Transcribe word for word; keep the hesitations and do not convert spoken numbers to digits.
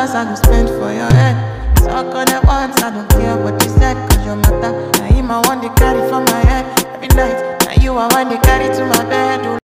dollars I go spend for your head. Talk on it once, I don't care what you said. Cause your matter, now him I want to carry for my head. Every night, now you I want to carry to my bed.